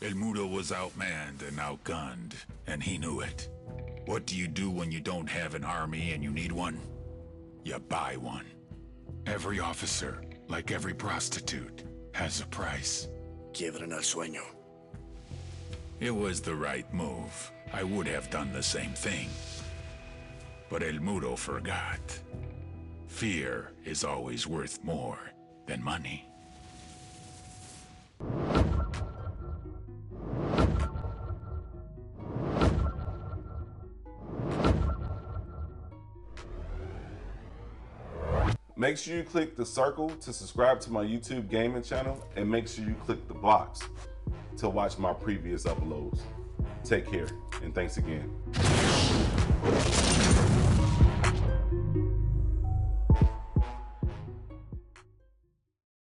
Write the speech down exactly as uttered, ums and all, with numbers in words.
El Muro was outmanned and outgunned, and he knew it. What do you do when you don't have an army and you need one? You buy one. Every officer, like every prostitute, has a price. Quiebran al sueño. It was the right move. I would have done the same thing. But El Muro forgot. Fear is always worth more than money. Make sure you click the circle to subscribe to my YouTube gaming channel, and make sure you click the box to watch my previous uploads. Take care, and thanks again.